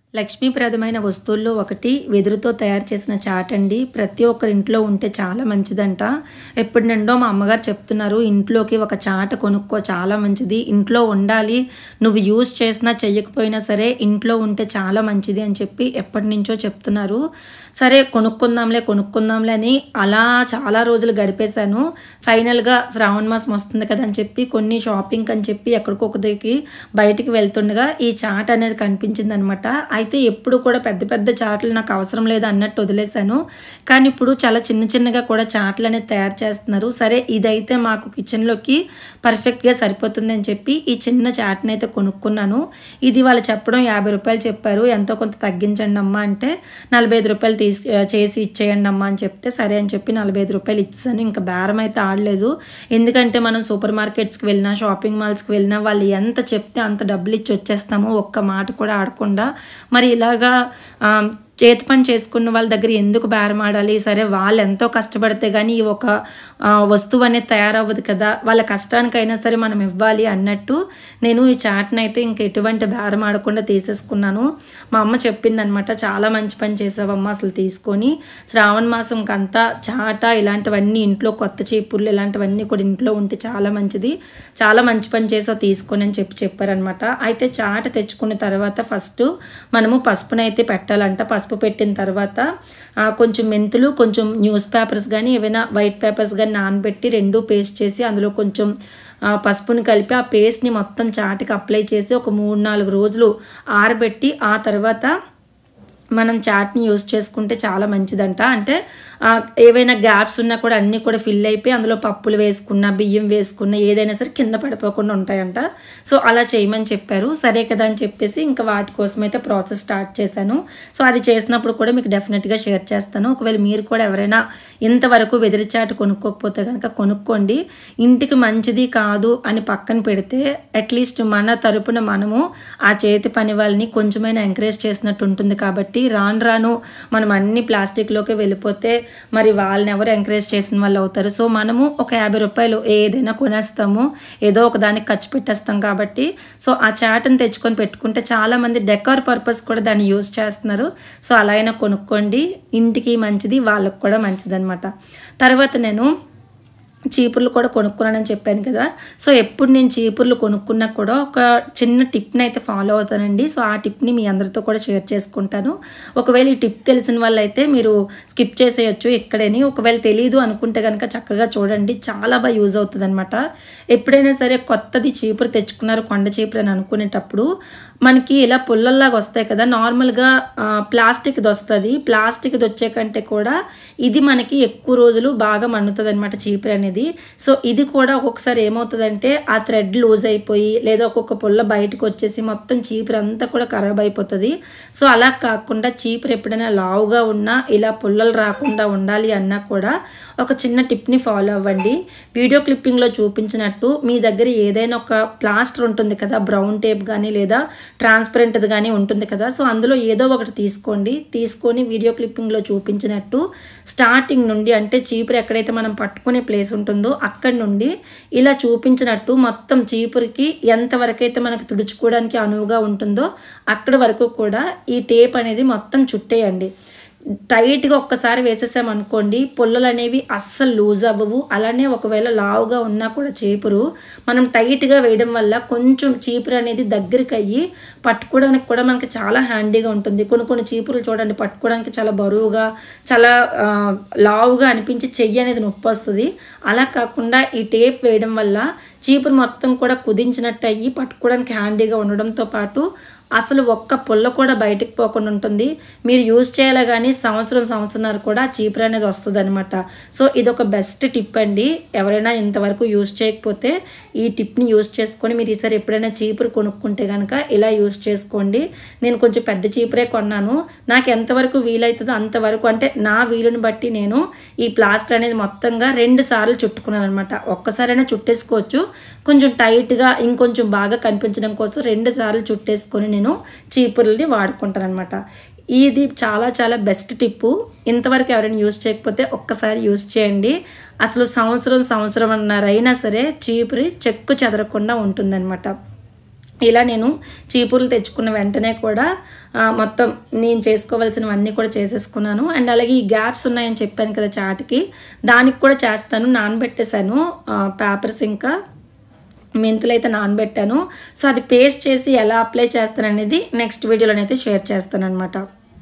లక్ష్మీప్రదమైన వస్తువుల్లో ఒకటి వెదురుతో తయారు చేసిన చాట్ అండి. ప్రతి ఒక్కరి ఇంట్లో ఉంటే చాలా మంచిదంట. ఎప్పటి నుండో మా అమ్మగారు చెప్తున్నారు, ఇంట్లోకి ఒక చాట కొనుక్కో, చాలా మంచిది, ఇంట్లో ఉండాలి, నువ్వు యూజ్ చేసినా చెయ్యకపోయినా సరే ఇంట్లో ఉంటే చాలా మంచిది అని చెప్పి ఎప్పటి నుంచో చెప్తున్నారు. సరే కొనుక్కుందాంలే అని అలా చాలా రోజులు గడిపేశాను. ఫైనల్గా శ్రావణ మాసం వస్తుంది కదా అని చెప్పి కొన్ని షాపింగ్ అని చెప్పి ఎక్కడికొకరికి బయటికి వెళ్తుండగా ఈ చాట్ అనేది కనిపించింది అనమాట. అయితే ఎప్పుడు కూడా పెద్ద పెద్ద చాట్లు నాకు అవసరం లేదు అన్నట్టు వదిలేశాను. కానీ ఇప్పుడు చాలా చిన్న చిన్నగా కూడా చాట్లు అనేది తయారు చేస్తున్నారు. సరే ఇదైతే మాకు కిచెన్లోకి పర్ఫెక్ట్గా సరిపోతుంది అని చెప్పి ఈ చిన్న చాట్ని అయితే కొనుక్కున్నాను. ఇది వాళ్ళు చెప్పడం 50 రూపాయలు చెప్పారు. ఎంతో కొంత తగ్గించండి అమ్మా అంటే 45 రూపాయలు చేసి ఇచ్చేయండి అమ్మా అని చెప్తే సరే అని చెప్పి 45 రూపాయలు ఇచ్చాను. ఇంకా బేరం అయితే ఆడలేదు. ఎందుకంటే మనం సూపర్ మార్కెట్స్కి వెళ్ళినా షాపింగ్ మాల్స్కి వెళ్ళినా వాళ్ళు ఎంత చెప్తే అంత డబ్బులు ఇచ్చి వచ్చేస్తాము, ఒక్క మాట కూడా ఆడకుండా. మరి ఇలాగా చేతి పని చేసుకున్న వాళ్ళ దగ్గర ఎందుకు బేరం ఆడాలి? సరే వాళ్ళు ఎంతో కష్టపడితే కానీ ఒక వస్తువు అనేది తయారవ్వదు కదా, వాళ్ళ కష్టానికైనా సరే మనం ఇవ్వాలి అన్నట్టు నేను ఈ చాట్ని అయితే ఇంక ఎటువంటి బేరం ఆడకుండా తీసేసుకున్నాను. మా అమ్మ చెప్పిందనమాట, చాలా మంచి పని చేసావమ్మ అసలు తీసుకొని, శ్రావణ మాసంకి అంతా చాట ఇలాంటివన్నీ ఇంట్లో, కొత్త చీపుర్లు ఇలాంటివన్నీ కూడా ఇంట్లో ఉంటే చాలా మంచిది, చాలా మంచి పని చేసావు తీసుకొని అని చెప్పారనమాట. అయితే చాట తెచ్చుకున్న తర్వాత ఫస్ట్ మనము పసుపునైతే పెట్టాలంట. పసుపు పెట్టిన తర్వాత కొంచెం మెంతులు, కొంచెం న్యూస్ పేపర్స్ కానీ ఏవైనా వైట్ పేపర్స్ కానీ నానబెట్టి రెండు పేస్ట్ చేసి అందులో కొంచెం పసుపుని కలిపి ఆ పేస్ట్ని మొత్తం చాటుకి అప్లై చేసి ఒక 3-4 రోజులు ఆరబెట్టి ఆ తర్వాత మనం చాట్ని యూస్ చేసుకుంటే చాలా మంచిదంట. అంటే ఏవైనా గ్యాప్స్ ఉన్నా కూడా అన్నీ కూడా ఫిల్ అయిపోయి అందులో పప్పులు వేసుకున్న, బియ్యం వేసుకున్న ఏదైనా సరే కింద పడిపోకుండా ఉంటాయంట. సో అలా చేయమని చెప్పారు. సరే కదా అని చెప్పేసి ఇంకా వాటి కోసం అయితే ప్రాసెస్ స్టార్ట్ చేశాను. సో అది చేసినప్పుడు కూడా మీకు డెఫినెట్గా షేర్ చేస్తాను. ఒకవేళ మీరు కూడా ఎవరైనా ఇంతవరకు వెదిరి చాట్ కొనుక్కోకపోతే కనుక కొనుక్కోండి. ఇంటికి మంచిది కాదు అని పక్కన పెడితే అట్లీస్ట్ మన తరపున మనము ఆ చేతి పని వాళ్ళని కొంచెమైనా ఎంకరేజ్ చేసినట్టు ఉంటుంది. కాబట్టి రాను మనం అన్ని ప్లాస్టిక్లోకి వెళ్ళిపోతే మరి వాళ్ళని ఎవరు ఎంకరేజ్ చేసిన వాళ్ళు అవుతారు? సో మనము ఒక 50 రూపాయలు ఏదైనా కొనేస్తాము, ఏదో ఒక దానికి ఖర్చు పెట్టేస్తాం. కాబట్టి సో ఆ చాట్ని తెచ్చుకొని పెట్టుకుంటే చాలామంది డెకార్ పర్పస్ కూడా దాన్ని యూజ్ చేస్తున్నారు. సో అలా అయినా కొనుక్కోండి, ఇంటికి మంచిది, వాళ్ళకు కూడా మంచిది అనమాట. తర్వాత నేను చీపుర్లు కూడా కొనుక్కున్నానని చెప్పాను కదా. సో ఎప్పుడు నేను చీపుర్లు కొనుక్కున్నా కూడా ఒక చిన్న టిప్ని అయితే ఫాలో అవుతానండి. సో ఆ టిప్ని మీ అందరితో కూడా షేర్ చేసుకుంటాను. ఒకవేళ ఈ టిప్ తెలిసిన వాళ్ళైతే మీరు స్కిప్ చేసేయచ్చు ఇక్కడని. ఒకవేళ తెలీదు అనుకుంటే కనుక చక్కగా చూడండి, చాలా బాగా యూజ్ అవుతుంది అనమాట. ఎప్పుడైనా సరే కొత్తది చీపురు తెచ్చుకున్నారు, కొండ చీపురు అని అనుకునేటప్పుడు మనకి ఇలా పుల్లల్లాగా వస్తాయి కదా, నార్మల్గా ప్లాస్టిక్ది వస్తుంది. ప్లాస్టిక్ది వచ్చే కంటే కూడా ఇది మనకి ఎక్కువ రోజులు బాగా మన్నుతుంది అనమాట చీపురు అనేది. సో ఇది కూడా ఒక్కొక్కసారి ఏమవుతుందంటే ఆ థ్రెడ్ లూజ్ అయిపోయి లేదా ఒక్కొక్క పుల్ల బయటకు వచ్చేసి మొత్తం చీపురు అంతా కూడా ఖరాబ్ అయిపోతుంది. సో అలా కాకుండా చీపురు ఎప్పుడైనా లావుగా ఉన్నా ఇలా పుల్లలు రాకుండా ఉండాలి అన్నా కూడా ఒక చిన్న టిప్ని ఫాలో అవ్వండి. వీడియో క్లిప్పింగ్లో చూపించినట్టు మీ దగ్గర ఏదైనా ఒక ప్లాస్టర్ ఉంటుంది కదా, బ్రౌన్ టేప్ కానీ లేదా ట్రాన్స్పరెంట్ది కానీ ఉంటుంది కదా. సో అందులో ఏదో ఒకటి తీసుకొని వీడియో క్లిప్పింగ్లో చూపించినట్టు స్టార్టింగ్ నుండి, అంటే చీపురు ఎక్కడైతే మనం పట్టుకునే ప్లేస్ ఉంటుందో అక్కడి నుండి ఇలా చూపించినట్టు మొత్తం చీపురికి ఎంతవరకు అయితే మనకు తుడుచుకోవడానికి అనువుగా ఉంటుందో అక్కడి వరకు కూడా ఈ టేప్ అనేది మొత్తం చుట్టేయండి. టైట్గా ఒక్కసారి వేసేసామనుకోండి పుల్లలు అనేవి అస్సలు లూజ్ అవ్వవు. అలానే ఒకవేళ లావుగా ఉన్నా కూడా చీపురు మనం టైట్గా వేయడం వల్ల కొంచెం చీపురు అనేది దగ్గరికి అయ్యి పట్టుకోవడానికి కూడా మనకి చాలా హ్యాండీగా ఉంటుంది. కొన్ని చీపురులు చూడండి పట్టుకోవడానికి చాలా బరువుగా, చాలా లావుగా అనిపించి చెయ్యి అనేది నొప్పి వస్తుంది. అలా కాకుండా ఈ టేప్ వేయడం వల్ల చీపురు మొత్తం కూడా కుదించినట్టు అయ్యి పట్టుకోవడానికి హ్యాండీగా ఉండడంతో పాటు అసలు ఒక్క పుల్ల కూడా బయటకు పోకుండా ఉంటుంది. మీరు యూజ్ చేయాలి కానీ సంవత్సరంన్నర కూడా చీపురు అనేది వస్తుంది అనమాట. సో ఇదొక బెస్ట్ టిప్ అండి. ఎవరైనా ఇంతవరకు యూజ్ చేయకపోతే ఈ టిప్ని యూజ్ చేసుకొని మీరు ఈసారి ఎప్పుడైనా చీపురు కొనుక్కుంటే కనుక ఇలా యూజ్ చేసుకోండి. నేను కొంచెం పెద్ద చీపురే కొన్నాను. నాకు ఎంతవరకు వీలవుతుందో అంతవరకు, అంటే నా వీలుని బట్టి నేను ఈ ప్లాస్టర్ అనేది మొత్తంగా 2 సార్లు చుట్టుకున్నాను అనమాట. ఒక్కసారైనా చుట్టేసుకోవచ్చు, కొంచెం టైట్గా ఇంకొంచెం బాగా కనిపించడం కోసం 2 సార్లు చుట్టేసుకొని నేను చీపుర్లని వాడుకుంటాను అనమాట. ఇది చాలా చాలా బెస్ట్ టిప్పు. ఇంతవరకు ఎవరైనా యూజ్ చేయకపోతే ఒక్కసారి యూజ్ చేయండి. అసలు సంవత్సరంన్నర అయినా సరే చీపురి చెక్కు చెదరకుండా ఉంటుందన్నమాట. ఇలా నేను చీపుర్లు తెచ్చుకున్న వెంటనే కూడా మొత్తం నేను చేసుకోవాల్సినవన్నీ కూడా చేసేసుకున్నాను. అండ్ అలాగే ఈ గ్యాప్స్ ఉన్నాయని చెప్పాను కదా చాట్కి, దానికి కూడా చేస్తాను. నానబెట్టేశాను పేపర్స్ ఇంకా మెంతులు అయితే నానబెట్టాను. సో అది పేస్ట్ చేసి ఎలా అప్లై చేస్తాను అనేది నెక్స్ట్ వీడియోలోనైతే షేర్ చేస్తాను అనమాట.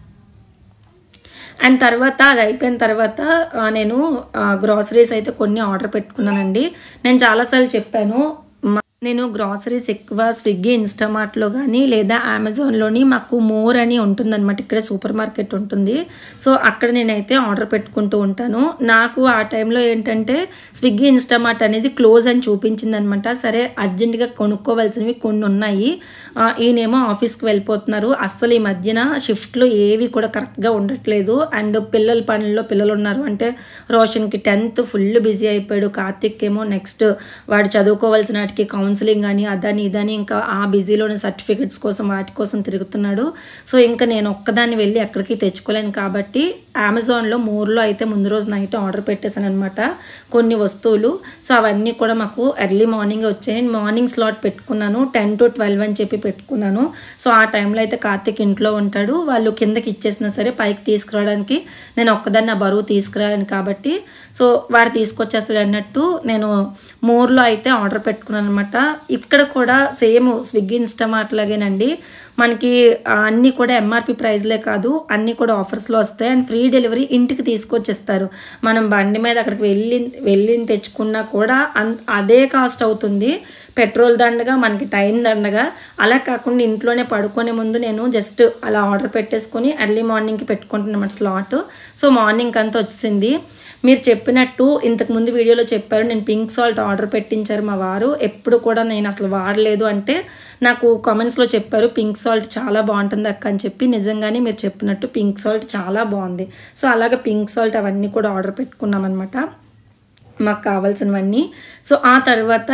అండ్ తర్వాత అది అయిపోయిన తర్వాత నేను గ్రాసరీస్ అయితే కొన్ని ఆర్డర్ పెట్టుకున్నానండి. నేను చాలాసార్లు చెప్పాను, నేను గ్రాసరీస్ ఎక్కువ స్విగ్గీ, ఇన్స్టామార్ట్లో కానీ లేదా అమెజాన్లోని మాకు మోర్ అని ఉంటుందన్నమాట. ఇక్కడ సూపర్ మార్కెట్ ఉంటుంది. సో అక్కడ నేనైతే ఆర్డర్ పెట్టుకుంటూ ఉంటాను. నాకు ఆ టైంలో ఏంటంటే స్విగ్గీ, ఇన్స్టామార్ట్ అనేది క్లోజ్ అని చూపించింది అనమాట. సరే అర్జెంటుగా కొనుక్కోవాల్సినవి కొన్ని ఉన్నాయి. ఈయనేమో ఆఫీస్కి వెళ్ళిపోతున్నారు. అస్సలు ఈ మధ్యన షిఫ్ట్లు ఏవి కూడా కరెక్ట్గా ఉండట్లేదు. అండ్ పిల్లల పనుల్లో పిల్లలు ఉన్నారు అంటే రోషన్కి 10th ఫుల్ బిజీ అయిపోయాడు. కార్తిక్ ఏమో నెక్స్ట్ వాడు చదువుకోవాల్సిన వాటికి కౌన్సిలింగ్ కానీ అదని ఇదని ఇంకా ఆ బిజీలోని సర్టిఫికెట్స్ కోసం వాటి కోసం తిరుగుతున్నాడు. సో ఇంకా నేను ఒక్కదాన్ని వెళ్ళి ఎక్కడికి తెచ్చుకోలేను కాబట్టి అమెజాన్లో మోర్లో అయితే ముందు రోజు నైట్ ఆర్డర్ పెట్టేశాను అనమాట కొన్ని వస్తువులు. సో అవన్నీ కూడా మాకు ఎర్లీ మార్నింగ్ వచ్చాయి. మార్నింగ్ స్లాట్ పెట్టుకున్నాను, 10 to 12 అని చెప్పి పెట్టుకున్నాను. సో ఆ టైంలో అయితే కార్తిక్ ఇంట్లో ఉంటాడు. వాళ్ళు కిందకి ఇచ్చేసినా సరే పైకి తీసుకురావడానికి నేను ఒక్కదాన్ని ఆ బరువు తీసుకురాను కాబట్టి సో వాడు తీసుకొచ్చేస్తాడు అన్నట్టు నేను మోర్లో అయితే ఆర్డర్ పెట్టుకున్నాను అనమాట. ఇక్కడ కూడా సేమ్ స్విగ్గీ, ఇన్స్టామార్ట్ లాగేనండి. మనకి అన్నీ కూడా ఎంఆర్పి ప్రైస్లే కాదు, అన్నీ కూడా ఆఫర్స్లో వస్తాయి. అండ్ ఫ్రీ డెలివరీ ఇంటికి తీసుకొచ్చేస్తారు. మనం బండి మీద అక్కడికి వెళ్ళి తెచ్చుకున్నా కూడా అదే కాస్ట్ అవుతుంది. పెట్రోల్ దండగా, మనకి టైం దండగా. అలా కాకుండా ఇంట్లోనే పడుకునే ముందు నేను జస్ట్ అలా ఆర్డర్ పెట్టేసుకొని ఎర్లీ మార్నింగ్కి పెట్టుకుంటున్నమాట స్లాట్. సో మార్నింగ్ అంతా వచ్చింది. మీరు చెప్పినట్టు ఇంతకుముందు వీడియోలో చెప్పారు, నేను పింక్ సాల్ట్ ఆర్డర్ పెట్టించారు మా వారు. ఎప్పుడు కూడా నేను అసలు వాడలేదు అంటే నాకు కామెంట్స్లో చెప్పారు పింక్ సాల్ట్ చాలా బాగుంటుంది అక్క అని చెప్పి. నిజంగానే మీరు చెప్పినట్టు పింక్ సాల్ట్ చాలా బాగుంది. సో అలాగే పింక్ సాల్ట్ అవన్నీ కూడా ఆర్డర్ పెట్టుకున్నాం అనమాట మాకు కావాల్సినవన్నీ. సో ఆ తర్వాత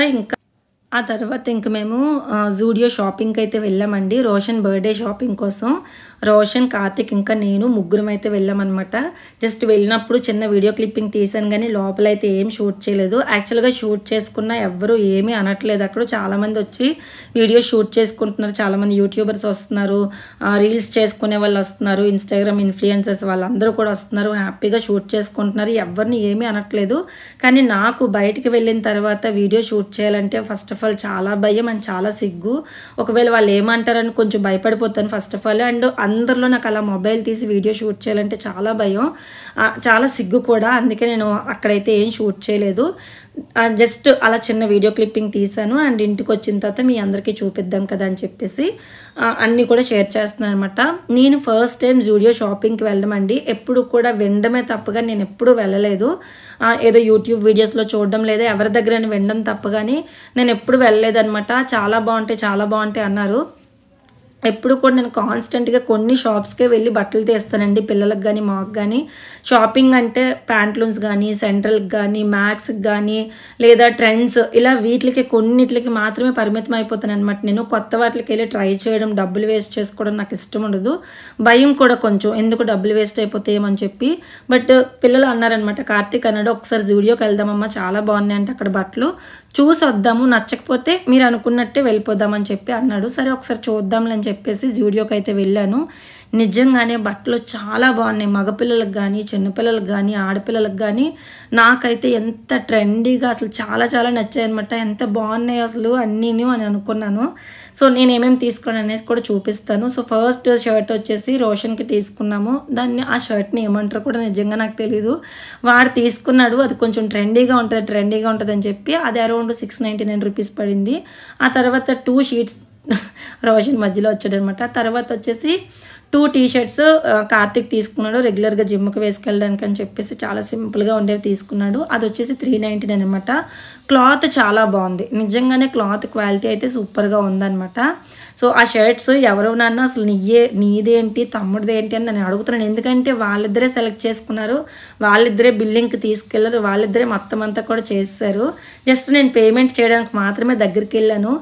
ఇంక మేము జూడియో షాపింగ్కి అయితే వెళ్ళామండి. రోషన్ బర్త్డే షాపింగ్ కోసం రోషన్, కార్తిక్ ఇంకా నేను ముగ్గురం అయితే వెళ్ళామన్నమాట. జస్ట్ వెళ్ళినప్పుడు చిన్న వీడియో క్లిప్పింగ్ తీసాను కానీ లోపల అయితే ఏం షూట్ చేయలేదు. యాక్చువల్గా షూట్ చేసుకున్న ఎవ్వరూ ఏమీ అనట్లేదు. అక్కడ చాలామంది వచ్చి వీడియో షూట్ చేసుకుంటున్నారు. చాలామంది యూట్యూబర్స్ వస్తున్నారు, రీల్స్ చేసుకునే వాళ్ళు వస్తున్నారు, ఇన్స్టాగ్రామ్ ఇన్ఫ్లుయెన్సర్స్ వాళ్ళందరూ కూడా వస్తున్నారు, హ్యాపీగా షూట్ చేసుకుంటున్నారు. ఎవరిని ఏమీ అనట్లేదు. కానీ నాకు బయటికి వెళ్ళిన తర్వాత వీడియో షూట్ చేయాలంటే ఫస్ట్ ఆఫ్ ఆల్ చాలా భయం అండ్ చాలా సిగ్గు. ఒకవేళ వాళ్ళు ఏమంటారని కొంచెం భయపడిపోతాను ఫస్ట్ ఆఫ్ ఆల్. అండ్ అందరిలో నాకు అలా మొబైల్ తీసి వీడియో షూట్ చేయాలంటే చాలా భయం, చాలా సిగ్గు కూడా. అందుకే నేను అక్కడైతే ఏం షూట్ చేయలేదు. జస్ట్ అలా చిన్న వీడియో క్లిప్పింగ్ తీసాను. అండ్ ఇంటికి వచ్చిన తర్వాత మీ అందరికీ చూపిద్దాం కదా అని చెప్పేసి అన్నీ కూడా షేర్ చేస్తున్నాను అనమాట. నేను ఫస్ట్ టైం జూడియో షాపింగ్కి వెళ్ళడం అండి. ఎప్పుడు కూడా వినడమే తప్పగా నేను ఎప్పుడూ వెళ్ళలేదు. ఏదో యూట్యూబ్ వీడియోస్లో చూడడం లేదా ఎవరి దగ్గర వినడం తప్పగాని నేను ఎప్పుడు వెళ్ళలేదనమాట. చాలా బాగుంటాయి అన్నారు. ఎప్పుడు కూడా నేను కాన్స్టెంట్గా కొన్ని షాప్స్కే వెళ్ళి బట్టలు తీస్తానండి, పిల్లలకు కానీ మాకు కానీ. షాపింగ్ అంటే ప్యాంట్లూన్స్ కానీ, సెంట్రల్కి కానీ, మ్యాక్స్కి కానీ లేదా ట్రెండ్స్ ఇలా వీటికి కొన్నిటికి మాత్రమే పరిమితం అయిపోతాను అనమాట. నేను కొత్త వాటికి వెళ్ళి ట్రై చేయడం, డబ్బులు వేస్ట్ చేసుకోవడం నాకు ఇష్టం ఉండదు. భయం కూడా కొంచెం, ఎందుకు డబ్బులు వేస్ట్ అయిపోతాయేమని చెప్పి. బట్ పిల్లలు అన్నారనమాట, కార్తీక్ అన్నాడు ఒకసారి జూడియోకి వెళ్దామమ్మా చాలా బాగున్నాయి అంటే అక్కడ బట్టలు చూసి వద్దాము, నచ్చకపోతే మీరు అనుకున్నట్టే వెళ్ళిపోదామని చెప్పి అన్నాడు. సరే ఒకసారి చూద్దాంలే అని చెప్పేసి జూడియోకి అయితే వెళ్ళాను. నిజంగానే బట్టలు చాలా బాగున్నాయి. మగపిల్లలకు కానీ, చిన్నపిల్లలకు కానీ, ఆడపిల్లలకు కానీ. నాకైతే ఎంత ట్రెండీగా అసలు చాలా నచ్చాయి అనమాట. ఎంత బాగున్నాయి అసలు అన్నీను అని అనుకున్నాను. సో నేను ఏమేమి తీసుకున్నాను అనేది కూడా చూపిస్తాను. సో ఫస్ట్ షర్ట్ వచ్చేసి రోషన్కి తీసుకున్నాము. ఆ షర్ట్ని ఏమంటారో కూడా నిజంగా నాకు తెలీదు. వాడు తీసుకున్నాడు, అది కొంచెం ట్రెండీగా ఉంటుంది అని చెప్పి అది అరౌండ్ 699 రూపీస్ పడింది. ఆ తర్వాత 2 షీట్స్ రోషన్ మధ్యలో వచ్చాడనమాట. తర్వాత వచ్చేసి 2 టీ-షర్ట్స్ కార్తిక్ తీసుకున్నాడు రెగ్యులర్గా జిమ్కి వేసుకెళ్ళడానికి అని చెప్పేసి. చాలా సింపుల్గా ఉండేవి తీసుకున్నాడు. అది వచ్చేసి 399 అనమాట. క్లాత్ చాలా బాగుంది, నిజంగానే క్లాత్ క్వాలిటీ అయితే సూపర్గా ఉందన్నమాట. సో ఆ షర్ట్స్ ఎవరైనా అసలు నీదేంటి తమ్ముడిదేంటి అని నేను అడుగుతున్నాను. ఎందుకంటే వాళ్ళిద్దరే సెలెక్ట్ చేసుకున్నారు, వాళ్ళిద్దరే బిల్లింగ్కి తీసుకెళ్ళారు, వాళ్ళిద్దరే మొత్తం అంతా కూడా చేశారు. జస్ట్ నేను పేమెంట్ చేయడానికి మాత్రమే దగ్గరికి వెళ్ళాను.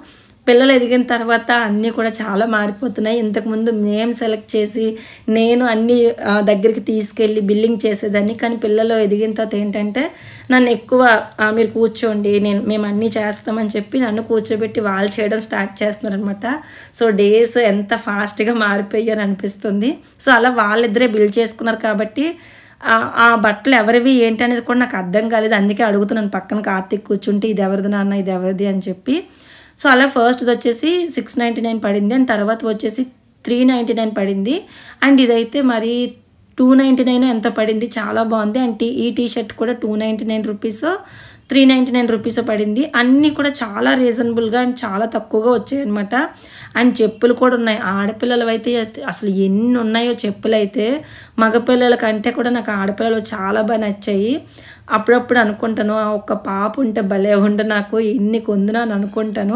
పిల్లలు ఎదిగిన తర్వాత అన్నీ కూడా చాలా మారిపోతున్నాయి. ఇంతకుముందు మేము సెలెక్ట్ చేసి నేను అన్నీ దగ్గరికి తీసుకెళ్ళి బిల్లింగ్ చేసేదాన్ని. కానీ పిల్లలు ఎదిగిన తర్వాత ఏంటంటే నన్ను ఎక్కువ మీరు కూర్చోండి మేము అన్నీ చేస్తామని చెప్పి నన్ను కూర్చోబెట్టి వాళ్ళు చేయడం స్టార్ట్ చేస్తున్నారనమాట. సో డేస్ ఎంత ఫాస్ట్గా మారిపోయాయని అనిపిస్తుంది. సో అలా వాళ్ళిద్దరే బిల్డ్ చేసుకున్నారు కాబట్టి ఆ బట్టలు ఎవరివి ఏంటి అనేది కూడా నాకు అర్థం కాలేదు. అందుకే అడుగుతున్నాను పక్కన కార్తీక్ కూర్చుంటే ఇది ఎవరిది నాన్న ఇది ఎవరిది అని చెప్పి. సో అలా ఫస్ట్ది వచ్చేసి 699 పడింది అండ్ తర్వాత వచ్చేసి 399 పడింది. అండ్ ఇదైతే మరి 299 ఎంత పడింది, చాలా బాగుంది. అండ్ ఈ టీషర్ట్ కూడా 299 రూపీస్ 399 రూపీస్ పడింది. అన్నీ కూడా చాలా రీజనబుల్గా అండ్ చాలా తక్కువగా వచ్చాయి అనమాట. అండ్ చెప్పులు కూడా ఉన్నాయి. ఆడపిల్లలు అయితే అసలు ఎన్ని ఉన్నాయో చెప్పులు అయితే, మగపిల్లల కంటే కూడా నాకు ఆడపిల్లలు చాలా బాగా నచ్చాయి. అప్పుడప్పుడు అనుకుంటాను ఒక పాప ఉంటే భలే ఉంటే నాకు ఎన్ని కొందునా అని అనుకుంటాను.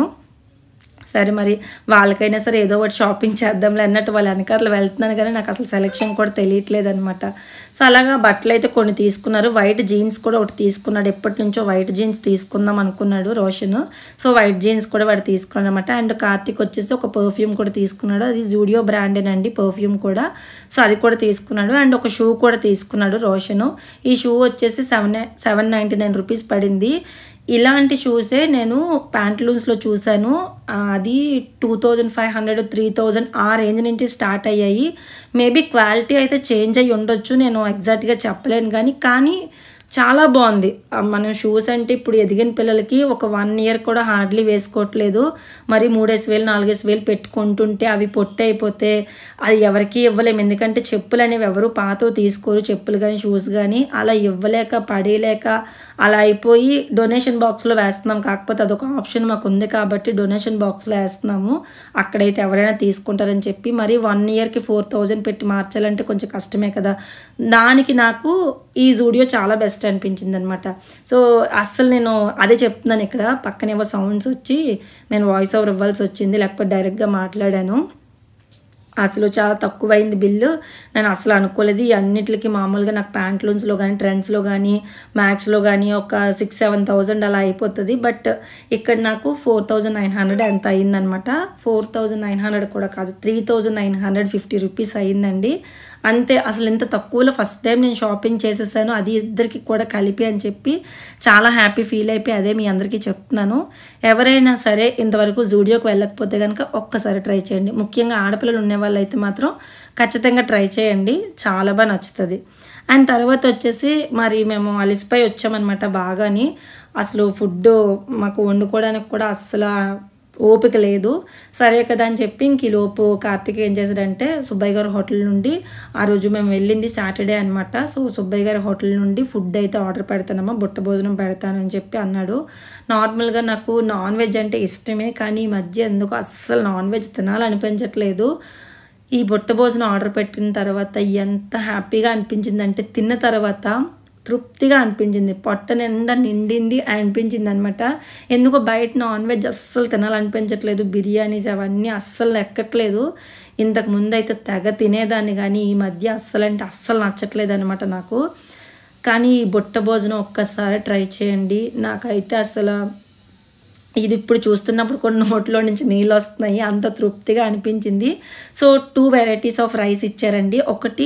సరే మరి వాళ్ళకైనా సరే ఏదో ఒకటి షాపింగ్ చేద్దాంలే అన్నట్టు వాళ్ళ వెనకాల వెళ్తున్నాను కానీ నాకు అసలు సెలెక్షన్ కూడా తెలియట్లేదు అనమాట. సో అలాగా బట్టలు అయితే కొన్ని తీసుకున్నారు. వైట్ జీన్స్ కూడా ఒకటి తీసుకున్నాడు. ఎప్పటి నుంచో వైట్ జీన్స్ తీసుకుందాం అనుకున్నాడు రోషన్. సో వైట్ జీన్స్ కూడా వాడు తీసుకున్నాడు అనమాట. అండ్ కార్తీక్ వచ్చేసి ఒక పర్ఫ్యూమ్ కూడా తీసుకున్నాడు. అది జూడియో బ్రాండేనండి పర్ఫ్యూమ్ కూడా. సో అది కూడా తీసుకున్నాడు. అండ్ ఒక షూ కూడా తీసుకున్నాడు రోషన్. ఈ షూ వచ్చేసి 799 రూపీస్ పడింది. ఇలాంటి షూసే నేను ప్యాంట్లూన్స్లో చూశాను. అది 2500 3000 ఆ రేంజ్ నుంచి స్టార్ట్ అయ్యాయి. మేబీ క్వాలిటీ అయితే చేంజ్ అయ్యి ఉండొచ్చు, నేను ఎగ్జాక్ట్గా చెప్పలేను. కానీ చాలా బాగుంది. మనం షూస్ అంటే ఇప్పుడు ఎదిగిన పిల్లలకి ఒక 1 ఇయర్ కూడా హార్డ్లీ వేసుకోవట్లేదు. మరి 3000 4000 పెట్టుకుంటుంటే అవి పొట్టి అయిపోతే అది ఎవరికి ఇవ్వలేము. ఎందుకంటే చెప్పులు అనేవి ఎవరు పాతవి తీసుకోరు, చెప్పులు కానీ షూస్ కానీ. అలా ఇవ్వలేక పడేయలేక అలా అయిపోయి డొనేషన్ బాక్స్లో వేస్తున్నాం. కాకపోతే అదొక ఆప్షన్ మాకు ఉంది కాబట్టి డొనేషన్ బాక్స్లో వేస్తున్నాము. అక్కడైతే ఎవరైనా తీసుకుంటారని చెప్పి. మరి 1 ఇయర్కి 4000 పెట్టి మార్చాలంటే కొంచెం కష్టమే కదా. దానికి నాకు ఈ జూడియో చాలా బెస్ట్ అనిపించింది అనమాట. సో అస్సలు నేను అదే చెప్తున్నాను. ఇక్కడ పక్కనేవో సౌండ్స్ వచ్చి నేను వాయిస్ ఓవర్ ఇవ్వాల్సి వచ్చింది, లేకపోతే డైరెక్ట్గా మాట్లాడాను. అసలు చాలా తక్కువైంది బిల్లు. నేను అసలు అనుకోలేదు ఈ అన్నిటికి. మామూలుగా నాకు ప్యాంట్లూన్స్లో కానీ ట్రెండ్స్లో కానీ మ్యాక్స్లో కానీ ఒక 6-7,000 అలా అయిపోతుంది. బట్ ఇక్కడ నాకు 4,900 ఎంత అయిందనమాట. 4,900 కూడా కాదు, 3,950 రూపీస్ అయిందండి అంతే. అసలు ఇంత తక్కువలో ఫస్ట్ టైం నేను షాపింగ్ చేసేసాను, అది ఇద్దరికి కూడా కలిపి అని చెప్పి చాలా హ్యాపీ ఫీల్ అయిపోయి అదే మీ అందరికీ చెప్తున్నాను. ఎవరైనా సరే ఇంతవరకు జూడియోకి వెళ్ళకపోతే కనుక ఒక్కసారి ట్రై చేయండి. ముఖ్యంగా ఆడపిల్లలు ఉండే వాళ్ళు అయితే మాత్రం ఖచ్చితంగా ట్రై చేయండి, చాలా బాగా నచ్చుతుంది. అండ్ తర్వాత వచ్చేసి మరి మేము అలిసిపోయి వచ్చామన్నమాట బాగాని. అసలు ఫుడ్ మాకు వండుకోవడానికి కూడా అస్సలు ఓపిక లేదు. సరే కదా అని చెప్పి ఇంక ఈలోపు కార్తీక్ ఏం చేశాడంటే సుబ్బయ్య గారి హోటల్ నుండి, ఆ రోజు మేము వెళ్ళింది సాటర్డే అనమాట. సో సుబ్బయ్య గారి హోటల్ నుండి ఫుడ్ అయితే ఆర్డర్ పెడతానమ్మా, బుట్ట భోజనం పెడతాను అని చెప్పి అన్నాడు. నార్మల్గా నాకు నాన్ వెజ్ అంటే ఇష్టమే, కానీ ఈ మధ్య ఎందుకు అస్సలు నాన్ వెజ్ తినాలనిపించట్లేదు. ఈ బుట్ట భోజనం ఆర్డర్ పెట్టిన తర్వాత ఎంత హ్యాపీగా అనిపించిందంటే తిన్న తర్వాత తృప్తిగా అనిపించింది, పొట్ట నిండా నిండింది అనిపించింది అనమాట. ఎందుకో బయట నాన్ వెజ్ అస్సలు తినాలనిపించట్లేదు, బిర్యానీస్ అవన్నీ అస్సలు ఎక్కట్లేదు. ఇంతకు ముందు అయితే తెగ తినేదాన్ని, కానీ ఈ మధ్య అస్సలు అంటే అస్సలు నచ్చట్లేదు అనమాట నాకు. కానీ ఈ బుట్ట భోజనం ఒక్కసారి ట్రై చేయండి. నాకైతే అసలు ఇది ఇప్పుడు చూస్తున్నప్పుడు కొన్ని నోట్లో నుంచి నీళ్ళు వస్తున్నాయి, అంత తృప్తిగా అనిపించింది. సో 2 వెరైటీస్ ఆఫ్ రైస్ ఇచ్చారండి. ఒకటి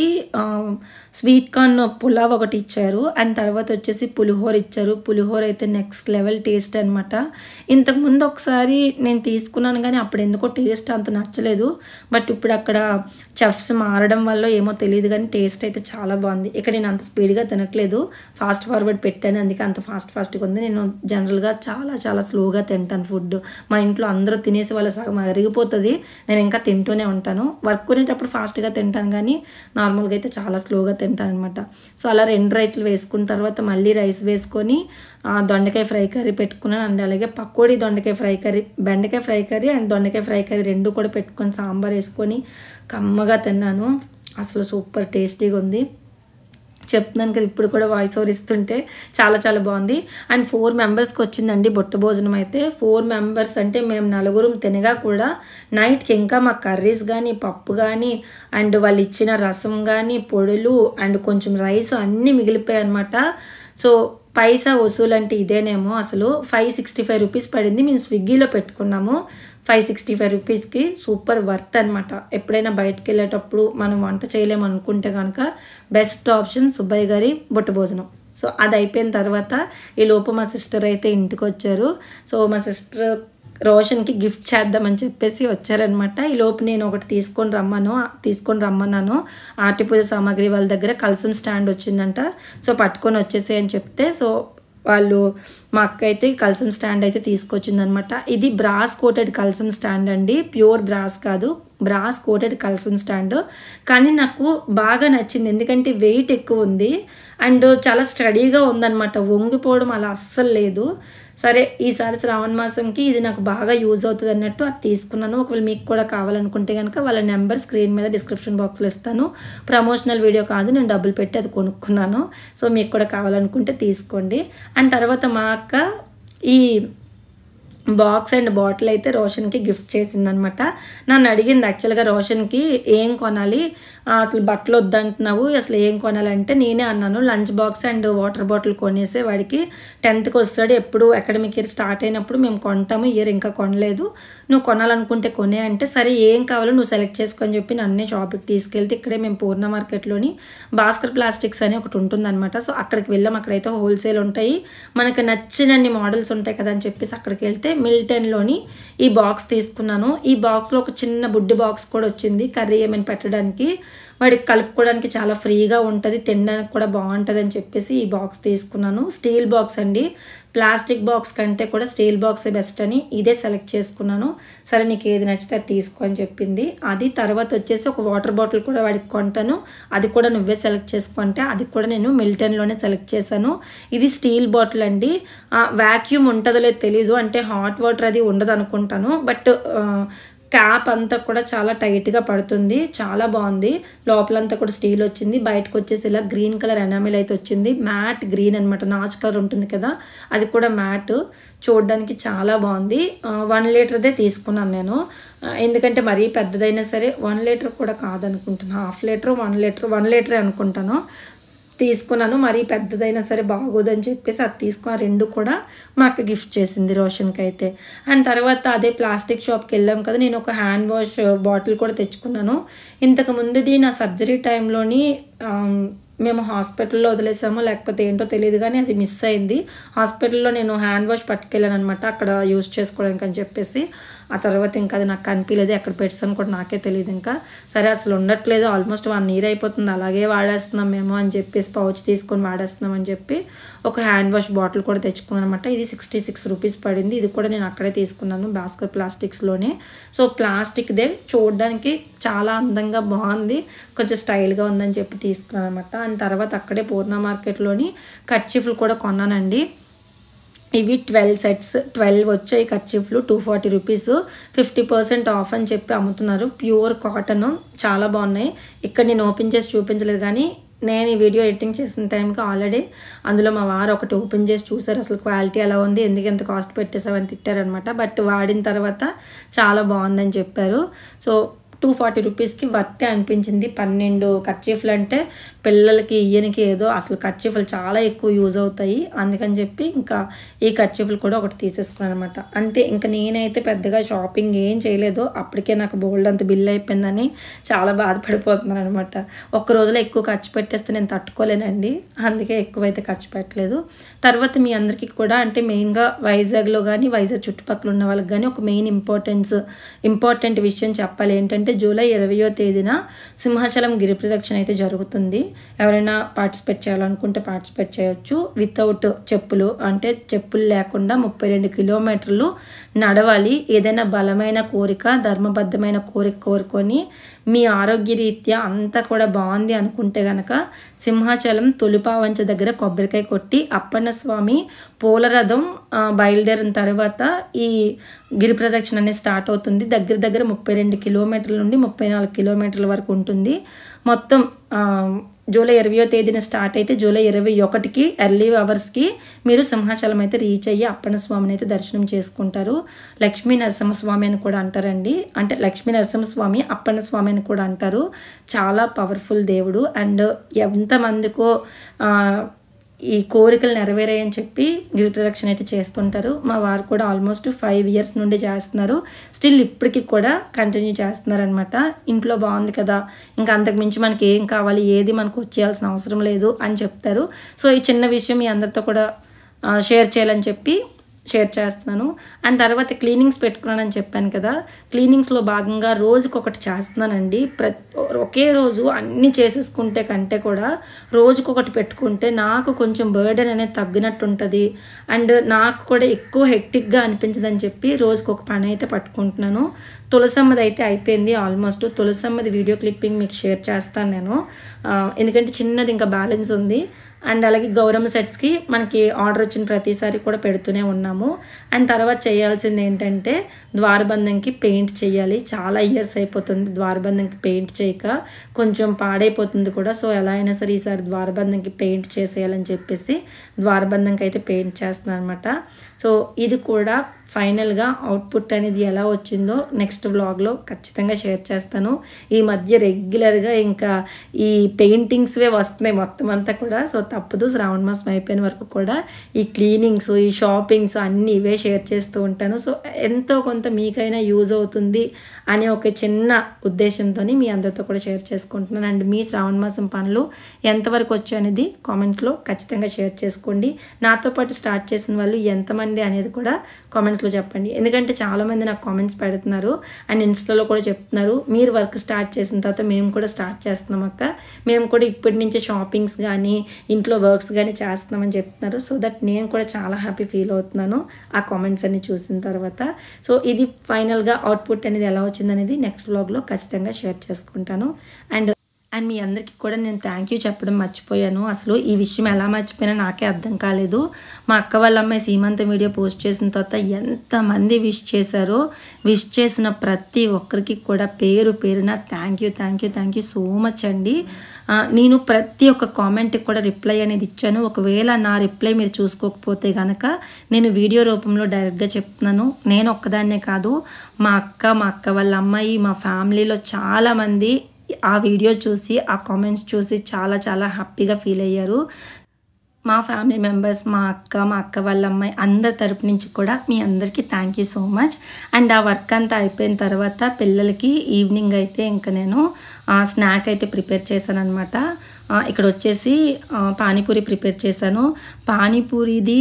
స్వీట్ కార్న్ పులావ్ ఒకటి ఇచ్చారు, అండ్ తర్వాత వచ్చేసి పులిహోర ఇచ్చారు. పులిహోర అయితే నెక్స్ట్ లెవెల్ టేస్ట్ అనమాట. ఇంతకుముందు ఒకసారి నేను తీసుకున్నాను కానీ అప్పుడు ఎందుకో టేస్ట్ అంత నచ్చలేదు. బట్ ఇప్పుడు అక్కడ చెఫ్స్ మారడం వల్ల ఏమో తెలియదు కానీ టేస్ట్ అయితే చాలా బాగుంది. ఇక్కడ నేను అంత స్పీడ్గా తినట్లేదు, ఫాస్ట్ ఫార్వర్డ్ పెట్టాను, అందుకే అంత ఫాస్ట్గా ఉంది. నేను జనరల్గా చాలా స్లోగా తింటాను ఫుడ్. మా ఇంట్లో అందరూ తినేసి వాళ్ళ సగం అరిగిపోతుంది, నేను ఇంకా తింటూనే ఉంటాను. వర్క్ కొనేటప్పుడు ఫాస్ట్గా తింటాను కానీ నార్మల్గా అయితే చాలా స్లోగా తింటాను అనమాట. సో అలా 2 రైస్లు వేసుకున్న తర్వాత మళ్ళీ రైస్ వేసుకొని దొండకాయ ఫ్రై కర్రీ పెట్టుకున్నాను. అండ్ అలాగే పకోడీ దొండకాయ ఫ్రై కర్రీ, బెండకాయ ఫ్రై కర్రీ అండ్ దొండకాయ ఫ్రై కర్రీ 2 కూడా పెట్టుకొని సాంబార్ వేసుకొని కమ్మగా తిన్నాను. అసలు సూపర్ టేస్టీగా ఉంది. చెప్తున్నాను కదా, ఇప్పుడు కూడా వాయిస్ ఓవర్ ఇస్తుంటే చాలా బాగుంది. అండ్ 4 మెంబర్స్కి వచ్చిందండి బుట్ట భోజనం అయితే. 4 మెంబర్స్ అంటే మేము 4 తినగా కూడా నైట్కి ఇంకా మా కర్రీస్ కానీ పప్పు కానీ అండ్ వాళ్ళు ఇచ్చిన రసం కానీ పొడులు అండ్ కొంచెం రైస్ అన్నీ మిగిలిపోయాయి అనమాట. సో పైసా వసూలు అంటే ఇదేనేమో. అసలు 565 రూపీస్ పడింది. మేము స్విగ్గీలో పెట్టుకున్నాము. 565 రూపీస్కి సూపర్ వర్త్ అనమాట. ఎప్పుడైనా బయటకు వెళ్ళేటప్పుడు మనం వంట చేయలేము అనుకుంటే కనుక బెస్ట్ ఆప్షన్ సుబ్బయ్య గారి బుట్ట భోజనం. సో అది అయిపోయిన తర్వాత ఈ లోపు మా సిస్టర్ అయితే ఇంటికి వచ్చారు. సో మా సిస్టర్ రోషన్కి గిఫ్ట్ చేద్దామని చెప్పేసి వచ్చారనమాట. ఈ లోపు నేను ఒకటి తీసుకొని రమ్మన్నాను. ఆర్టి పూజ సామాగ్రి వాళ్ళ దగ్గర కలసం స్టాండ్ వచ్చిందంట. సో పట్టుకొని వచ్చేసి అని చెప్తే సో వాళ్ళు మా అక్క అయితే కలసం స్టాండ్ అయితే తీసుకొచ్చిందనమాట. ఇది బ్రాస్ కోటెడ్ కలసం స్టాండ్ అండి, ప్యూర్ బ్రాస్ కాదు, బ్రాస్ కోటెడ్ కలసం స్టాండ్. కానీ నాకు బాగా నచ్చింది ఎందుకంటే వెయిట్ ఎక్కువ ఉంది అండ్ చాలా స్టడీగా ఉందన్నమాట, వంగిపోవడం అలా అస్సలు లేదు. సరే ఈసారి శ్రావణ మాసంకి ఇది నాకు బాగా యూజ్ అవుతుంది అన్నట్టు అది తీసుకున్నాను. ఒకవేళ మీకు కూడా కావాలనుకుంటే కనుక వాళ్ళ నెంబర్ స్క్రీన్ మీద డిస్క్రిప్షన్ బాక్స్లో ఇస్తాను. ప్రమోషనల్ వీడియో కాదు, నేను డబ్బులు పెట్టి అది కొనుక్కున్నాను. సో మీకు కూడా కావాలనుకుంటే తీసుకోండి. అండ్ తర్వాత మా అక్క ఈ బాక్స్ అండ్ బాటిల్ అయితే రోషన్కి గిఫ్ట్ చేసిందనమాట. నన్ను అడిగింది యాక్చువల్గా రోషన్కి ఏం కొనాలి, అసలు బట్టలు వద్దంటున్నావు, అసలు ఏం కొనాలంటే నేనే అన్నాను lunch box and water bottle కొనేసే, వాడికి 10th వస్తాడు, ఎప్పుడు అకాడమిక్ ఇయర్ స్టార్ట్ అయినప్పుడు మేము కొంటాము, ఇయర్ ఇంకా కొనలేదు, నువ్వు కొనాలనుకుంటే కొనే అంటే సరే ఏం కావాలో నువ్వు సెలెక్ట్ చేసుకొని చెప్పి నన్నే షాప్కి తీసుకెళ్తే ఇక్కడే మేము పూర్ణ మార్కెట్లోని భాస్కర్ ప్లాస్టిక్స్ అని ఒకటి ఉంటుందన్నమాట. సో అక్కడికి వెళ్ళాం, అక్కడైతే హోల్సేల్ ఉంటాయి, మనకు నచ్చినన్ని మోడల్స్ ఉంటాయి కదా అని చెప్పేసి అక్కడికి వెళ్తే మిల్టన్లోని ఈ బాక్స్ తీసుకున్నాను. ఈ బాక్స్లో ఒక చిన్న బుడ్డి బాక్స్ కూడా వచ్చింది, కర్రీ ఏమైనా పెట్టడానికి, వాడికి కలుపుకోవడానికి చాలా ఫ్రీగా ఉంటుంది, తినడానికి కూడా బాగుంటుంది అని చెప్పేసి ఈ బాక్స్ తీసుకున్నాను. స్టీల్ బాక్స్ అండి, ప్లాస్టిక్ బాక్స్ కంటే కూడా స్టీల్ బాక్సే బెస్ట్ అని ఇదే సెలెక్ట్ చేసుకున్నాను. సరే నీకు ఏది నచ్చితే అది తీసుకో అని చెప్పింది. అది తర్వాత వచ్చేసి ఒక వాటర్ బాటిల్ కూడా వాడికి కొంటాను, అది కూడా నువ్వే సెలెక్ట్ చేసుకుంటే అది కూడా నేను మిల్టన్లోనే సెలెక్ట్ చేశాను. ఇది స్టీల్ బాటిల్ అండి, వ్యాక్యూమ్ ఉంటుందో లేదో తెలీదు, అంటే హాట్ వాటర్ అది ఉండదు అనుకుంటాను, బట్ క్యాప్ అంతా కూడా చాలా టైట్గా పడుతుంది, చాలా బాగుంది. లోపలంతా కూడా స్టీల్ వచ్చింది, బయటకు వచ్చేసి ఇలా గ్రీన్ కలర్ ఎనామిల్ అయితే వచ్చింది, మ్యాట్ గ్రీన్ అనమాట, నాచు కలర్ ఉంటుంది కదా అది కూడా మ్యాట్, చూడడానికి చాలా బాగుంది. 1 లీటర్దే తీసుకున్నాను నేను, ఎందుకంటే మరీ పెద్దదైనా సరే 1 లీటర్ కూడా కాదనుకుంటాను, హాఫ్ లీటర్ 1 లీటరే అనుకుంటాను తీసుకున్నాను. మరీ పెద్దదైనా సరే బాగోదని చెప్పేసి అది తీసుకుని 2 కూడా మా అక్క గిఫ్ట్ చేసింది రోషన్కి అయితే. అండ్ తర్వాత అదే ప్లాస్టిక్ షాప్కి వెళ్ళాం కదా, నేను ఒక హ్యాండ్ వాష్ బాటిల్ కూడా తెచ్చుకున్నాను. ఇంతకు ముందుది నా సర్జరీ టైంలోని మేము హాస్పిటల్లో వదిలేసాము లేకపోతే ఏంటో తెలియదు కానీ అది మిస్ అయింది. హాస్పిటల్లో నేను హ్యాండ్ వాష్ పట్టుకెళ్ళాను అనమాట అక్కడ యూజ్ చేసుకోవడానికి అని చెప్పేసి. ఆ తర్వాత ఇంకా అది నాకు కనిపించలేదు, ఎక్కడ పెట్టాను కూడా నాకే తెలియదు. ఇంకా సరే అసలు ఉండట్లేదు, ఆల్మోస్ట్ 1 ఇయర్ అయిపోతుంది, అలాగే వాడేస్తున్నాం మేము అని చెప్పేసి పౌచ్ తీసుకొని వాడేస్తున్నాం అని చెప్పి ఒక హ్యాండ్ వాష్ బాటిల్ కూడా తెచ్చుకున్నాను అనమాట. ఇది 66 రూపీస్ పడింది, ఇది కూడా నేను అక్కడే తీసుకున్నాను భాస్కర్ ప్లాస్టిక్స్లోనే. సో ప్లాస్టిక్దే, చూడడానికి చాలా అందంగా బాగుంది, కొంచెం స్టైల్గా ఉందని చెప్పి తీసుకున్నాను అనమాట. అండ్ తర్వాత అక్కడే పూర్ణ మార్కెట్లోని కర్చీఫ్లు కూడా కొన్నానండి. ఇవి 12 సెట్స్, 12 వచ్చాయి కర్చీఫ్లు, 240 రూపీస్, 50% ఆఫ్ అని చెప్పి అమ్ముతున్నారు. ప్యూర్ కాటన్, చాలా బాగున్నాయి. ఇక్కడ నేను ఓపెన్ చేసి చూపించలేదు కానీ నేను ఈ వీడియో ఎడిటింగ్ చేసిన టైంకి ఆల్రెడీ అందులో మా వారు ఒకటి ఓపెన్ చేసి చూసారు, అసలు క్వాలిటీ ఎలా ఉంది, ఎందుకు ఎంత కాస్ట్ పెట్టేసావని తిట్టారనమాట. బట్ వాడిన తర్వాత చాలా బాగుందని చెప్పారు. సో 240 రూపీస్కి వర్తే అనిపించింది. 12 కర్చీఫ్లు అంటే పిల్లలకి ఈయనకి ఏదో, అసలు కర్చీఫ్లు చాలా ఎక్కువ యూజ్ అవుతాయి, అందుకని చెప్పి ఇంకా ఈ కర్చీఫ్లు కూడా ఒకటి తీసేసుకున్నాను అనమాట. అంతే, ఇంకా నేనైతే పెద్దగా షాపింగ్ ఏం చేయలేదు, అప్పటికే నాకు బోల్డ్ అంత బిల్ అయిపోయిందని చాలా బాధపడిపోతున్నాను అనమాట. ఒక్క రోజులో ఎక్కువ ఖర్చు పెట్టేస్తే నేను తట్టుకోలేనండి, అందుకే ఎక్కువైతే ఖర్చు పెట్టలేదు. తర్వాత మీ అందరికీ కూడా అంటే మెయిన్గా వైజాగ్లో కానీ వైజాగ్ చుట్టుపక్కల ఉన్న వాళ్ళకి కానీ ఒక మెయిన్ ఇంపార్టెంట్ విషయం చెప్పాలి. ఏంటంటే జూలై 20వ తేదీన సింహాచలం గిరి ప్రదక్షిణ అయితే జరుగుతుంది. ఎవరైనా పార్టిసిపేట్ చేయాలనుకుంటే పార్టిసిపేట్ చేయొచ్చు. వితౌట్ చెప్పులు, అంటే చెప్పులు లేకుండా 32 కిలోమీటర్లు నడవాలి. ఏదైనా బలమైన కోరిక, ధర్మబద్ధమైన కోరిక కోరుకొని మీ ఆరోగ్య రీత్యా అంతా కూడా బాగుంది అనుకుంటే కనుక సింహాచలం తొలిపావంచ దగ్గర కొబ్బరికాయ కొట్టి అప్పన్న స్వామి పూలరథం బయలుదేరిన తర్వాత ఈ గిరి ప్రదక్షిణ అనేది స్టార్ట్ అవుతుంది. దగ్గర 32 కిలోమీటర్ల నుండి 34 కిలోమీటర్ల వరకు ఉంటుంది. మొత్తం జూలై 20వ తేదీన స్టార్ట్ అయితే జూలై 21కి ఎర్లీ అవర్స్కి మీరు సింహాచలం అయితే రీచ్ అయ్యి అప్పన్న స్వామిని అయితే దర్శనం చేసుకుంటారు. లక్ష్మీ నరసింహస్వామి అని కూడా అంటారండి, అంటే లక్ష్మీ నరసింహస్వామి అప్పన్న స్వామి అని కూడా అంటారు. చాలా పవర్ఫుల్ దేవుడు. అండ్ ఎంతమందికో ఈ కోరికలు నెరవేరాయని చెప్పి గిరి ప్రదక్షిణ అయితే చేస్తుంటారు. మా వారు కూడా ఆల్మోస్ట్ 5 ఇయర్స్ నుండి చేస్తున్నారు. స్టిల్ ఇప్పటికి కూడా కంటిన్యూ చేస్తున్నారనమాట. ఇంట్లో బాగుంది కదా, ఇంకా అంతకు మించి మనకి ఏం కావాలి, ఏది మనకు వచ్చేయాల్సిన అవసరం లేదు అని చెప్తారు. సో ఈ చిన్న విషయం మీ అందరితో కూడా షేర్ చేయాలని చెప్పి షేర్ చేస్తున్నాను. అండ్ తర్వాత క్లీనింగ్స్ పెట్టుకున్నానని చెప్పాను కదా, క్లీనింగ్స్లో భాగంగా రోజుకొకటి చేస్తున్నానండి. ఒకే రోజు అన్నీ చేసేసుకుంటే కంటే కూడా రోజుకొకటి పెట్టుకుంటే నాకు కొంచెం బర్డెన్ అనేది తగ్గినట్టు ఉంటుంది. అండ్ నాకు కూడా ఎక్కువ హెక్టిక్గా అనిపించదని చెప్పి రోజుకొక పని అయితే పట్టుకుంటున్నాను. తులసమ్మది అయితే అయిపోయింది ఆల్మోస్ట్. తులసమ్మది వీడియో క్లిప్పింగ్ మీకు షేర్ చేస్తాను నేను, ఎందుకంటే చిన్నది ఇంకా బ్యాలెన్స్ ఉంది. అండ్ అలాగే గౌరమ్మ సెట్స్కి మనకి ఆర్డర్ వచ్చిన ప్రతిసారి కూడా పెడుతూనే ఉన్నాము. అండ్ తర్వాత చేయాల్సింది ఏంటంటే ద్వారబంధంకి పెయింట్ చేయాలి. చాలా ఇయర్స్ అయిపోతుంది ద్వారబంధంకి పెయింట్ చేయక, కొంచెం పాడైపోతుంది కూడా. సో ఎలా అయినా సరే ఈసారి ద్వారబంధంకి పెయింట్ చేసేయాలని చెప్పేసి ద్వారబంధంకి అయితే పెయింట్ చేస్తున్నాను అనమాట. సో ఇది కూడా ఫైనల్గా అవుట్పుట్ అనేది ఎలా వచ్చిందో నెక్స్ట్ వ్లాగ్లో ఖచ్చితంగా షేర్ చేస్తాను. ఈ మధ్య రెగ్యులర్గా ఇంకా ఈ పెయింటింగ్స్వే వస్తున్నాయి మొత్తం అంతా కూడా. సో తప్పదు, శ్రావణ మాసం అయిపోయిన వరకు కూడా ఈ క్లీనింగ్స్, ఈ షాపింగ్స్ అన్నీ ఇవే షేర్ చేస్తూ ఉంటాను. సో ఎంతో కొంత మీకైనా యూజ్ అవుతుంది అనే ఒక చిన్న ఉద్దేశంతో మీ అందరితో కూడా షేర్ చేసుకుంటున్నాను. అండ్ మీ శ్రావణ మాసం పనులు ఎంతవరకు వచ్చాయి అనేది కామెంట్స్లో ఖచ్చితంగా షేర్ చేసుకోండి. నాతో పాటు స్టార్ట్ చేసిన వాళ్ళు ఎంతమంది అనేది కూడా కామెంట్స్లో చెప్పండి. ఎందుకంటే చాలామంది నాకు కామెంట్స్ పెడుతున్నారు అండ్ ఇన్స్టాలో కూడా చెప్తున్నారు, మీరు వర్క్ స్టార్ట్ చేసిన తర్వాత మేము కూడా స్టార్ట్ చేస్తున్నాం అక్క, మేము కూడా ఇప్పటి నుంచే షాపింగ్స్ కానీ ఇంట్లో వర్క్స్ కానీ చేస్తున్నామని చెప్తున్నారు. సో దట్ నేను కూడా చాలా హ్యాపీ ఫీల్ అవుతున్నాను ఆ కామెంట్స్ అన్ని చూసిన తర్వాత. సో ఇది ఫైనల్గా అవుట్పుట్ అనేది ఎలా వచ్చింది అనేది నెక్స్ట్ వ్లాగ్లో ఖచ్చితంగా షేర్ చేసుకుంటాను. అండ్ మీ అందరికీ కూడా నేను థ్యాంక్ యూ చెప్పడం మర్చిపోయాను. అసలు ఈ విషయం ఎలా మర్చిపోయినా నాకే అర్థం కాలేదు. మా అక్క వాళ్ళ అమ్మాయి సీమంతం వీడియో పోస్ట్ చేసిన తర్వాత ఎంతమంది విష్ చేశారో, విష్ చేసిన ప్రతి ఒక్కరికి కూడా పేరు పేరున థ్యాంక్ యూ సో మచ్ అండి. నేను ప్రతి ఒక్క కామెంట్కి కూడా రిప్లై అనేది ఇచ్చాను. ఒకవేళ నా రిప్లై మీరు చూసుకోకపోతే కనుక నేను వీడియో రూపంలో డైరెక్ట్గా చెప్తున్నాను. నేను ఒక్కదాన్నే కాదు, మా అక్క వాళ్ళ అమ్మాయి, మా ఫ్యామిలీలో చాలామంది ఆ వీడియో చూసి, ఆ కామెంట్స్ చూసి చాలా చాలా హ్యాపీగా ఫీల్ అయ్యారు. మా ఫ్యామిలీ మెంబర్స్, మా అక్క వాళ్ళ అమ్మాయి అందరి తరపు నుంచి కూడా మీ అందరికీ thank you so much. And ఆ వర్క్ అంతా అయిపోయిన తర్వాత పిల్లలకి ఈవినింగ్ అయితే ఇంకా నేను స్నాక్ అయితే ప్రిపేర్ చేశాను అనమాట. ఇక్కడ వచ్చేసి పానీపూరి ప్రిపేర్ చేశాను. పానీపూరిది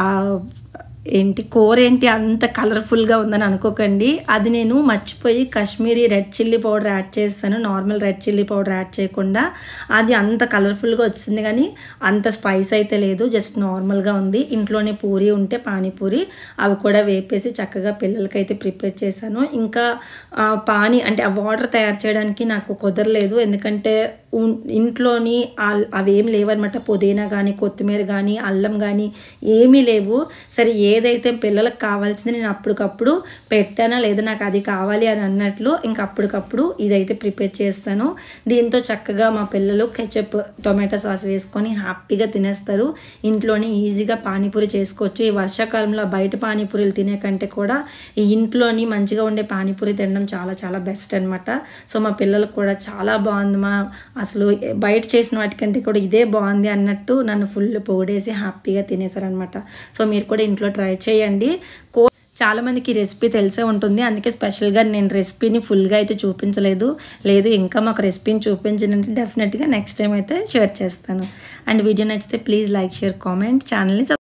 ఏంటి కూర ఏంటి అంత కలర్ఫుల్గా ఉందని అనుకోకండి, అది నేను మర్చిపోయి Kashmiri red chilli powder add చేస్తాను, normal red chilli powder add చేయకుండా. అది అంత కలర్ఫుల్గా వచ్చింది కానీ అంత స్పైస్ అయితే లేదు, జస్ట్ నార్మల్గా ఉంది. ఇంట్లోనే పూరి ఉంటే పానీపూరి అవి కూడా వేపేసి చక్కగా పిల్లలకైతే ప్రిపేర్ చేశాను. ఇంకా అంటే ఆ వాటర్ తయారు చేయడానికి నాకు కుదరలేదు, ఎందుకంటే ఇంట్లోని అవేం లేవన్నమాట. పుదీనా కానీ, కొత్తిమీర కానీ, అల్లం కానీ ఏమీ లేవు. సరే ఏదైతే పిల్లలకు కావాల్సింది నేను అప్పటికప్పుడు పెట్టానా లేదా నాకు అది కావాలి అని అన్నట్లు ఇంకా అప్పటికప్పుడు ఇదైతే ప్రిపేర్ చేస్తాను. దీంతో చక్కగా మా పిల్లలు కెచప్, టొమాటో సాస్ వేసుకొని హ్యాపీగా తినేస్తారు. ఇంట్లోనే ఈజీగా పానీపూరి చేసుకోవచ్చు. ఈ వర్షాకాలంలో బయట పానీపూరీలు తినే కంటే కూడా ఈ ఇంట్లోని మంచిగా ఉండే పానీపూరి తినడం చాలా చాలా బెస్ట్ అనమాట. సో మా పిల్లలకు కూడా చాలా బాగుంది మా, అసలు బయట చేసిన వాటికంటే కూడా ఇదే బాగుంది అన్నట్టు నన్ను ఫుల్ పొగిడేసి హ్యాపీగా తినేసారనమాట. సో మీరు కూడా ఇంట్లో ట్రై చేయండి. చాలామందికి రెసిపీ తెలిసే ఉంటుంది, అందుకే స్పెషల్గా నేను రెసిపీని ఫుల్గా అయితే చూపించలేదు. ఇంకా మాకు రెసిపీని చూపించాలంటే డెఫినెట్గా నెక్స్ట్ టైం అయితే షేర్ చేస్తాను. అండ్ వీడియో నచ్చితే ప్లీజ్ లైక్, షేర్, కామెంట్, ఛానల్ని